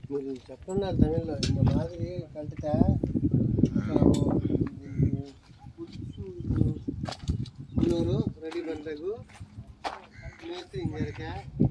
మీరు చెప్తున్నారు తమిళ్లో இந்த மாதிரி கழட்டுட்டா இன்னொரு ரெடி பண்ணுறதுக்கு மேஸ்திரி இங்கே இருக்கேன்